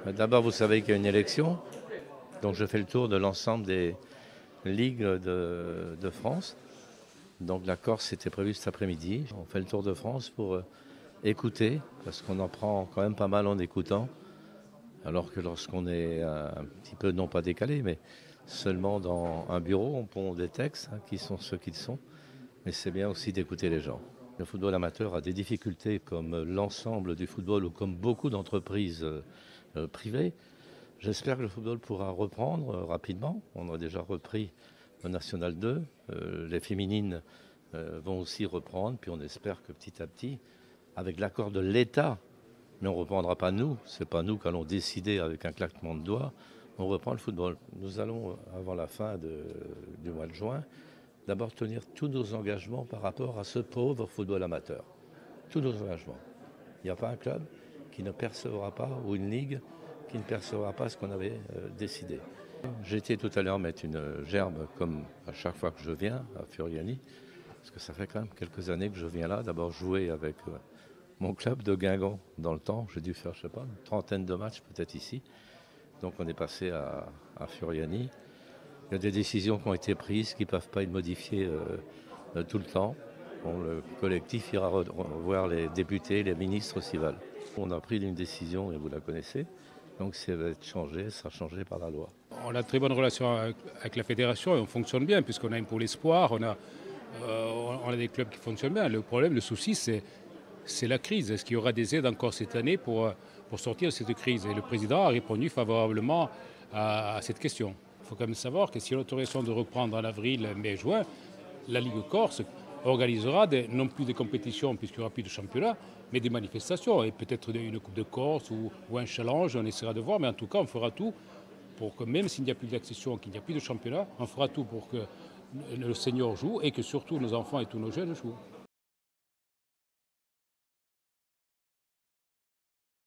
D'abord, vous savez qu'il y a une élection, donc je fais le tour de l'ensemble des ligues de France. Donc la Corse était prévue cet après-midi. On fait le tour de France pour écouter, parce qu'on en prend quand même pas mal en écoutant. Alors que lorsqu'on est un petit peu, non pas décalé, mais seulement dans un bureau, on pond des textes qui sont ceux qu'ils sont. Mais c'est bien aussi d'écouter les gens. Le football amateur a des difficultés comme l'ensemble du football ou comme beaucoup d'entreprises privées. J'espère que le football pourra reprendre rapidement. On a déjà repris le National 2. Les féminines vont aussi reprendre. Puis on espère que petit à petit, avec l'accord de l'État, mais on ne reprendra pas nous. Ce n'est pas nous qui allons décider avec un claquement de doigts. On reprend le football. Nous allons, avant la fin du mois de juin, d'abord tenir tous nos engagements par rapport à ce pauvre football amateur. Tous nos engagements. Il n'y a pas un club qui ne percevra pas, ou une ligue qui ne percevra pas ce qu'on avait décidé. J'ai été tout à l'heure mettre une gerbe, comme à chaque fois que je viens, à Furiani, parce que ça fait quand même quelques années que je viens là, d'abord jouer avec mon club de Guingamp dans le temps. J'ai dû faire, je sais pas, une trentaine de matchs peut-être ici. Donc on est passé à Furiani. Il y a des décisions qui ont été prises qui ne peuvent pas être modifiées tout le temps. Bon, le collectif ira voir les députés, les ministres s'ils veulent. On a pris une décision, et vous la connaissez, donc si elle va être changée, ça sera changé par la loi. On a de très bonnes relations avec la fédération et on fonctionne bien puisqu'on a un pôle espoir, on a des clubs qui fonctionnent bien. Le problème, le souci, c'est la crise. Est-ce qu'il y aura des aides encore cette année pour sortir de cette crise? Et le président a répondu favorablement à cette question. Il faut quand même savoir que si l'autorisation de reprendre en avril, mai, juin, la Ligue Corse organisera non plus des compétitions puisqu'il n'y aura plus de championnat, mais des manifestations et peut-être une Coupe de Corse ou un challenge, on essaiera de voir, mais en tout cas on fera tout pour que même s'il n'y a plus d'accession, qu'il n'y a plus de championnat, on fera tout pour que le senior joue et que surtout nos enfants et tous nos jeunes jouent.